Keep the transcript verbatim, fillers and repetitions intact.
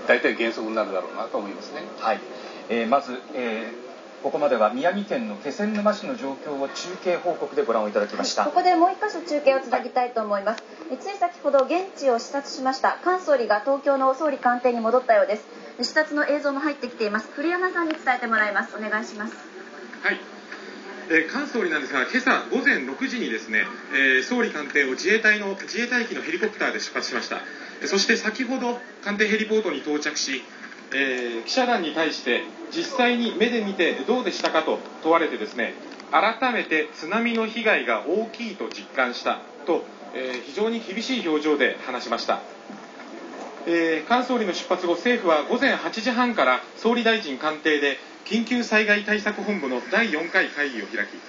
大体原則になるだろうなと思いますね。 はい、えー、まず、えーここまでは宮城県の気仙沼市の状況を中継報告でご覧をいただきました。 ここでもう一箇所中継をつなぎたいと思います。つい先ほど現地を視察しました菅総理が東京の総理官邸に戻ったようです。視察の映像も入ってきています。古山さんに伝えてもらいます。お願いします。 はい、えー、菅総理なんですが、今朝ごぜんろくじにですね、えー、総理官邸を自衛隊の自衛隊機のヘリコプターで出発しました。そして先ほど官邸ヘリポートに到着し、えー、記者団に対して実際に目で見てどうでしたかと問われてですね、改めて津波の被害が大きいと実感したと、えー、非常に厳しい表情で話しました。えー、菅総理の出発後、政府はごぜんはちじはんから総理大臣官邸で緊急災害対策本部のだいよんかい会議を開き、